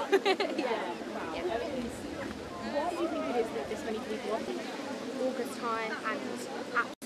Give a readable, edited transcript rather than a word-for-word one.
Yeah. Why do you think it is that this many people, I think August time and